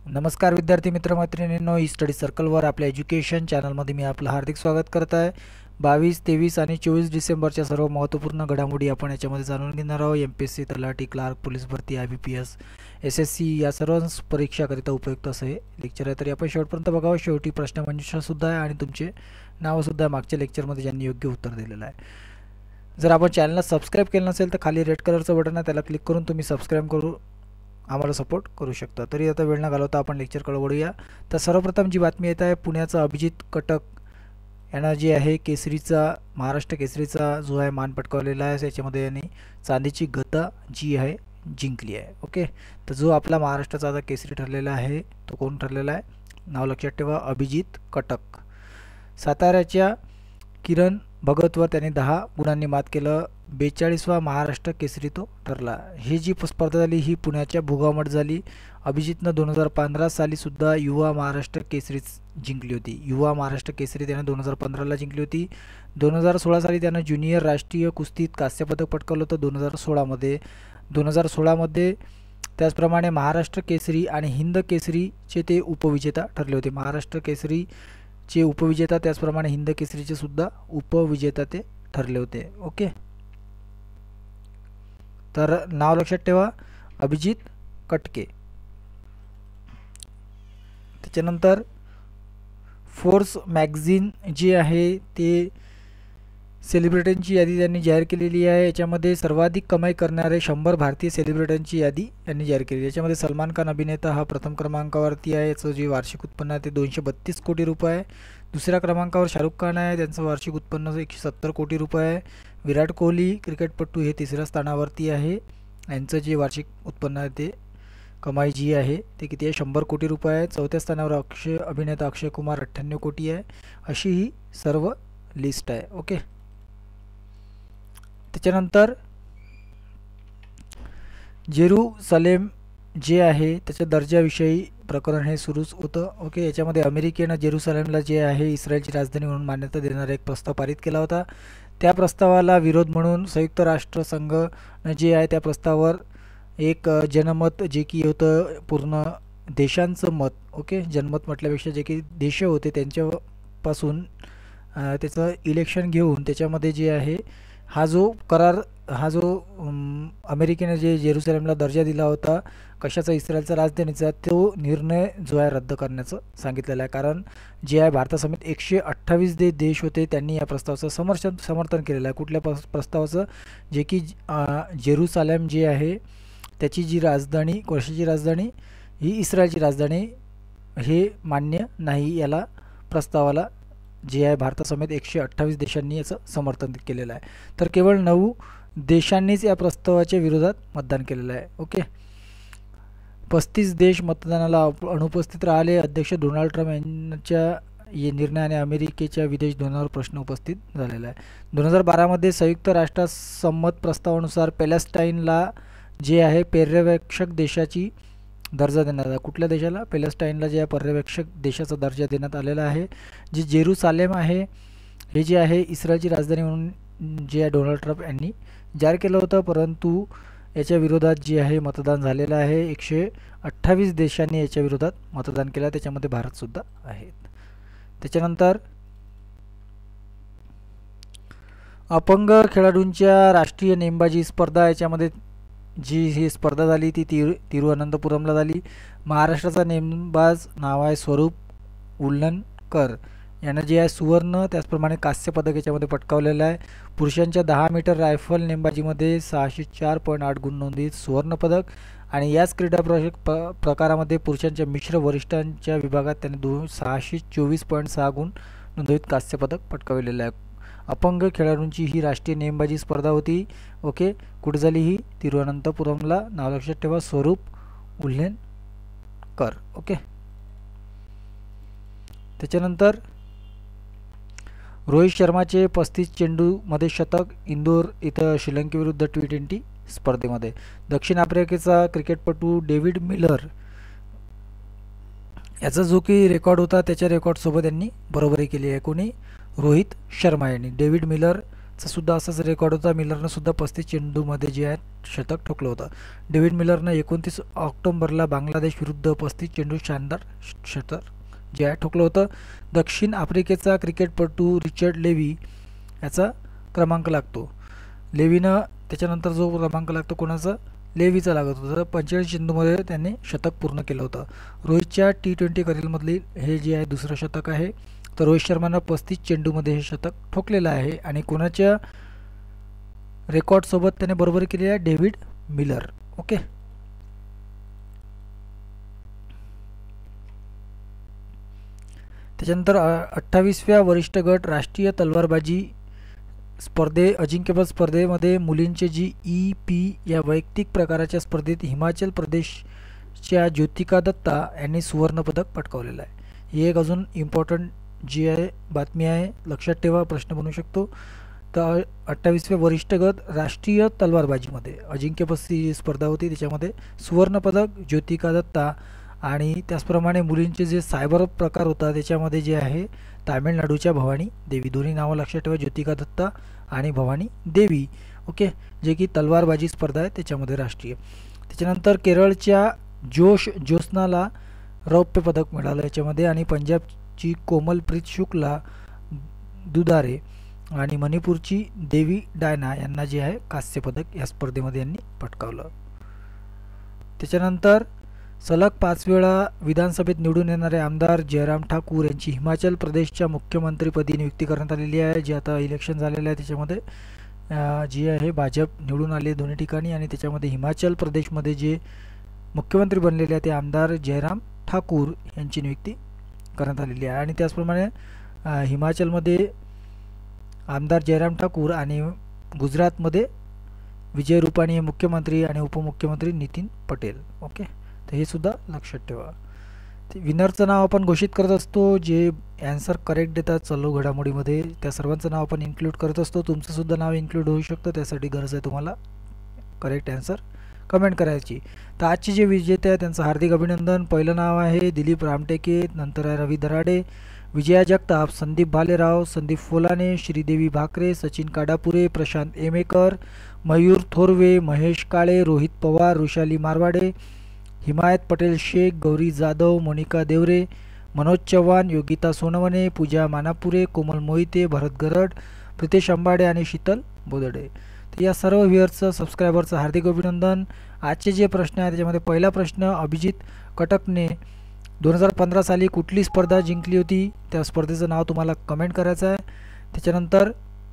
नमस्कार विद्यार्थी मित्र मैत्रिणींनो, ई स्टडी सर्कलवर आपल्या एज्युकेशन चॅनलमध्ये मी आपलं हार्दिक स्वागत करत आहे। 22, 23 आणि 24 डिसेंबरच्या सर्व महत्त्वपूर्ण घडामोडी आपण याच्यामध्ये जाणून घेणार आहोत। एमपीएससी, तलाठी, क्लार्क, पोलीस भरती, आयबीपीएस, एसएससी या सर्व परीक्षाकरिता उपयुक्त असं हे लेक्चर आहे। तर आपण शेवटपर्यंत बघावं। शेवटी प्रश्नमंजुषा सुद्धा आहे आणि तुमचे नावसुद्धा मागच्या लेक्चरमध्ये ज्यांनी योग्य उत्तर दिलेलं आहे। जर आपण चॅनलला सबस्क्राईब केलं नसेल तर खाली रेड कलरचं बटन आहे, त्याला क्लिक करून तुम्ही सबस्क्राईब करू आम्हाला सपोर्ट करू शकता। तरी आता वेळ न घालवता आपण लेक्चरकडे वळूया। तर सर्वप्रथम जी बातमी येत आहे, पुण्याचा अभिजित कटक यांना जे आहे केसरीचा, महाराष्ट्र केसरीचा जो आहे मान पटकावलेला आहे। याच्यामध्ये यांनी चांदीची गदा जी आहे जिंकली आहे। ओके, तर जो आपला महाराष्ट्राचा आता केसरी ठरलेला आहे तो कोण ठरलेला आहे, नाव लक्षात ठेवा, अभिजित कटक। साताऱ्याच्या किरण भगतवर त्यांनी 10 गुणांनी मात केलं। 42वा महाराष्ट्र केसरी तो ठरला। ही जी स्पर्धा झाली ही पुण्याच्या भुगावमठ झाली। अभिजितनं 2015 साली सुद्धा युवा महाराष्ट्र केसरी जिंकली होती। युवा महाराष्ट्र केसरी त्याने 2015ला जिंकली होती। 2016 साली त्यानं ज्युनियर राष्ट्रीय कुस्तीत कांस्यपदक पटकावलं होतं 2016मध्ये। त्याचप्रमाणे महाराष्ट्र केसरी आणि हिंद केसरीचे ते उपविजेता ठरले होते। महाराष्ट्र केसरीचे उपविजेता, त्याचप्रमाणे हिंद केसरीचे सुद्धा उपविजेता ते ठरले होते। ओके, तर नाव लक्षात ठेवा, अभिजित कटके। त्याच्यानंतर फोर्स मॅगझिन जे आहे ते सेलिब्रिटींची यादी त्यांनी जाहीर केलेली आहे। याच्यामध्ये सर्वाधिक कमाई करणारे 100 भारतीय सेलिब्रिटींची यादी त्यांनी जाहीर केली। याच्यामध्ये सलमान खान अभिनेता हा प्रथम क्रमांकावरती आहे। याचं जे वार्षिक उत्पन्न आहे ते 232 कोटी रुपये आहे। दुसऱ्या क्रमांकावर शाहरुख खान आहे, त्यांचं वार्षिक उत्पन्न 170 कोटी रुपये आहे। विराट कोहली क्रिकेटपटू हे तिसऱ्या स्थानावरती आहे, यांचं जे वार्षिक उत्पन्न आहे ते कमाई जी आहे ते किती आहे, 100 कोटी रुपये आहे। चौथ्या स्थानावर अभिनेता अक्षय कुमार 98 कोटी आहे। अशी ही सर्व लिस्ट आहे। ओके, त्याच्यानंतर जेरुसलेम जे आहे त्याच्या दर्जाविषयी प्रकरण हे सुरूच होतं। ओके, याच्यामध्ये अमेरिकेनं जेरुसलेमला जे आहे इस्रायलची राजधानी म्हणून मान्यता देणारा एक प्रस्ताव पारित केला होता। त्या प्रस्तावाला विरोध म्हणून संयुक्त राष्ट्र संघानं जे आहे त्या प्रस्तावावर एक जनमत जे की होतं पूर्ण देशांचं मत, ओके, जनमत म्हटल्यापेक्षा जे की देश होते त्यांच्यापासून त्याचं इलेक्शन घेऊन त्याच्यामध्ये जे आहे हा जो अमेरिकेने जे जेरुसलेमला दर्जा दिला होता कशाचा, इस्रायलचा राजधानीचा, तो निर्णय जो आहे रद्द करण्याचं सांगितलेलं आहे। कारण जे आहे भारतासमेत 128 देश होते त्यांनी या प्रस्तावाचं समर्थन केलेलं आहे। कुठल्या प्रस्तावाचं, जे की जेरुसलेम जे आहे त्याची जी राजधानी, कशाची राजधानी, ही इस्रायलची राजधानी, हे मान्य नाही। याला प्रस्तावाला जे आहे भारतासमेत 128 देशांनी याचं समर्थन केलेलं आहे। तर केवळ 9 देशांनीच या प्रस्तावाच्या विरोधात मतदान केलेलं आहे। ओके, 35 देश मतदानाला अनुपस्थित राहिले। अध्यक्ष डोनाल्ड ट्रम्प यांच्या या निर्णयाने अमेरिकेच्या विदेश धोरणावर प्रश्न उपस्थित झालेला आहे। 2012 मध्ये संयुक्त राष्ट्रासंमत प्रस्तावानुसार पॅलेस्टाईनला जे आहे पर्यवेक्षक देशाची दर्जा देण्यात आला। कुठल्या देशाला, पॅलेस्टाईनला जे पर्यवेक्षक देशाचा दर्जा देण्यात आलेला आहे। जे जेरुसलेम आहे हे जे आहे इस्रायलची राजधानी म्हणून जे आहे डोनाल्ड ट्रम्प यांनी जाहीर केलं होतं, परंतु याच्या विरोधात जे आहे मतदान झालेलं आहे। 128 देशांनी याच्या विरोधात मतदान केलं, त्याच्यामध्ये भारतसुद्धा आहे। त्याच्यानंतर अपंग खेळाडूंच्या राष्ट्रीय नेमबाजी स्पर्धा, याच्यामध्ये जी ही स्पर्धा झाली ती तिरुवनंतपुरमला झाली। महाराष्ट्राचा नेमबाज नाव आहे स्वरूप उल्लनकर, यानं जे आहे सुवर्ण त्याचप्रमाणे कांस्य पदक याच्यामध्ये पटकावलेलं आहे। पुरुषांच्या 10 मीटर रायफल नेमबाजीमध्ये 604.8 गुण नोंदवित सुवर्ण पदक, आणि याच क्रीडा प्रकारामध्ये पुरुषांच्या मिश्र वरिष्ठांच्या विभागात त्याने 624.6 गुण नोंदवित कांस्य पदक पटकावलेलं आहे। अपंग खेळाडूंची ही राष्ट्रीय नेमबाजी स्पर्धा होती। ओके, कुठे झाली ही, तिरुवनंतपुरमला। नाव लक्षात ठेवा, स्वरूप उल्लेनकर। ओके, त्याच्यानंतर रोहित शर्माचे 35 चेंडूमध्ये शतक, इंदोर इथं श्रीलंकेविरुद्ध T20 स्पर्धेमध्ये। दक्षिण आफ्रिकेचा क्रिकेटपटू डेव्हिड मिलर याचा जो की रेकॉर्ड होता त्याच्या रेकॉर्डसोबत यांनी बरोबरी केली आहे। कोणी, रोहित शर्मा यांनी। डेव्हिड मिलर चा सुद्धा असाच रेकॉर्ड होता. मिलरनं सुद्धा 35 चेंडूमध्ये जे आहे शतक ठोकलं होतं. डेव्हिड मिलरनं 29 ऑक्टोबरला बांगलादेश विरुद्ध 35 चेंडू शानदार शतक जे आहे ठोकलं होतं. दक्षिण आफ्रिकेचा क्रिकेटपटू रिचर्ड लेवी याचा क्रमांक लागतो. लेवीनं त्याच्यानंतर जो क्रमांक लागतो कोणाचा, लेवीचा लागत होता. 45 चेंडूमध्ये त्यांनी शतक पूर्ण केलं होतं. रोहितच्या T20 करिअरमधली हे जे आहे दुसरं शतक आहे. तर रोहित शर्मानं 35 चेंडूमध्ये हे शतक ठोकलेलं आहे. आणि कोणाच्या रेकॉर्डसोबत त्याने बरोबरी केली आहे, डेव्हिड मिलर. ओके, त्याच्यानंतर 28व्या वरिष्ठ गट राष्ट्रीय तलवारबाजी अजिंक्यपद स्पर्धेमध्ये मुलींचे GEP या वैयक्तिक प्रकाराच्या स्पर्धेत हिमाचल प्रदेशच्या ज्योतिका दत्ता यांनी सुवर्णपदक पटकावलेलं आहे. ही एक अजून इम्पॉर्टंट जी आहे बातमी आहे, लक्षात ठेवा, प्रश्न बनू शकतो. तर 28व्या वरिष्ठ गट राष्ट्रीय तलवारबाजीमध्ये अजिंक्यपद स्पर्धा होती, त्याच्यामध्ये सुवर्णपदक ज्योतिका दत्ता. आणि त्याचप्रमाणे मुलींचे जे सायबर प्रकार होता त्याच्यामध्ये जे आहे तामिळनाडूच्या भवानी देवी, दोन्ही नावं लक्षात ठेवा, ज्योतिका दत्ता आणि भवानी देवी. ओके, जे की तलवारबाजी स्पर्धा आहे त्याच्यामध्ये राष्ट्रीय. त्याच्यानंतर केरळच्या ज्योत्स्नाला रौप्य पदक मिळालं याच्यामध्ये. आणि पंजाबची कोमलप्रीत शुक्ला दुधारे आणि मणिपूरची देवी डायना यांना जे आहे कांस्य पदक या स्पर्धेमध्ये यांनी पटकावलं. त्याच्यानंतर सलग 5 वेळा विधानसभेत निवडून येणारे आमदार जयराम ठाकूर यांची हिमाचल प्रदेशच्या मुख्यमंत्रीपदी नियुक्ती करण्यात आलेली आहे. जे आता इलेक्शन झालेलं आहे त्याच्यामध्ये जी आहे भाजप निवडून आले दोन्ही ठिकाणी. आणि त्याच्यामध्ये हिमाचल प्रदेशमध्ये जे मुख्यमंत्री बनलेले आहे ते आमदार जयराम ठाकूर यांची नियुक्ती करण्यात आलेली आहे. आणि त्याचप्रमाणे हिमाचलमध्ये आमदार जयराम ठाकूर आणि गुजरातमध्ये विजय रुपाणी हे मुख्यमंत्री आणि उपमुख्यमंत्री नितीन पटेल. ओके, तर हे सुद्धा लक्षात ठेवा. ते विनरचं नाव आपण घोषित करत असतो, जे ॲन्सर करेक्ट देतात चालू घडामोडीमध्ये त्या सर्वांचं नाव आपण इन्क्लूड करत असतो. तुमचं सुद्धा नाव इन्क्लूड होऊ शकतं, त्यासाठी गरज आहे तुम्हाला करेक्ट ॲन्सर कमेंट करायची. तर आजचे जे विजेते आहे त्यांचं हार्दिक अभिनंदन. पहिलं नाव आहे दिलीप रामटेके, नंतर आहे रवी दराडे, विजया जगताप, संदीप भालेराव, संदीप फोलाने, श्रीदेवी भाकरे, सचिन काडापुरे, प्रशांत एमेकर, मयूर थोरवे, महेश काळे, रोहित पवार, वृषाली मारवाडे, हिमायत पटेल शेख, गौरी जाधव, मोनिका देवरे, मनोज चव्हाण, योगिता सोनवणे, पूजा मानापुरे, कोमल मोहिते, भरत गरड, प्रितेश अंबाडे आणि शीतल बोदडे. तर या सर्व व्ह्युअर्सचं सबस्क्रायबरचं हार्दिक अभिनंदन. आजचे जे प्रश्न आहे त्याच्यामध्ये पहिला प्रश्न, अभिजित कटकने 2015 साली कुठली स्पर्धा जिंकली होती, त्या स्पर्धेचं नाव तुम्हाला कमेंट करायचं आहे. त्याच्यानंतर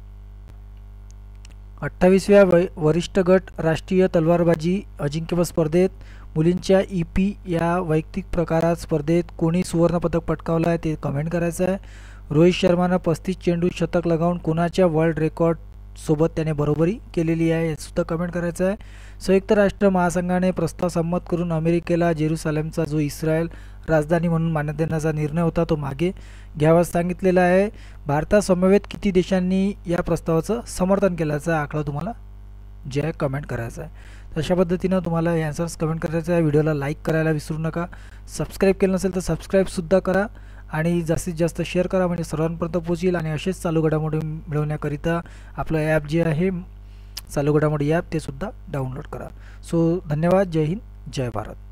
28व्या वरिष्ठ गट राष्ट्रीय तलवारबाजी अजिंक्यपद स्पर्धेत मुलींच्या EP या वैयक्तिक प्रकारात स्पर्धेत कोणी सुवर्णपदक पटकावलं आहे ते कमेंट करायचं आहे. रोहित शर्मानं 35 चेंडू शतक लगावून कोणाच्या वर्ल्ड रेकॉर्ड सोबत त्याने बरोबरी केलेली आहे हे सुद्धा कमेंट करायचं आहे. संयुक्त राष्ट्र महासंघाने प्रस्ताव संमत करून अमेरिकेला जेरुसलेमचा जो इस्रायल राजधानी म्हणून मान्यता देण्याचा निर्णय होता तो मागे घ्यावा सांगितलेला आहे. भारतासमवेत किती देशांनी या प्रस्तावाचं समर्थन केल्याचा आकडा तुम्हाला जे आहे कमेंट करायचा आहे. अशा पद्धतीनं तुम्हाला हे आन्सर्स कमेंट करायचं आहे. व्हिडिओला लाईक करायला विसरू नका. सबस्क्राईब केलं नसेल तर सबस्क्राईबसुद्धा करा आणि जास्तीत जास्त शेअर करा, म्हणजे सर्वांपर्यंत पोहोचेल. आणि असेच चालू घडामोडी मिळवण्याकरिता आपलं ॲप जे आहे चालू घडामोडी ॲप ते सुद्धा डाउनलोड करा. सो धन्यवाद. जय हिंद, जय भारत.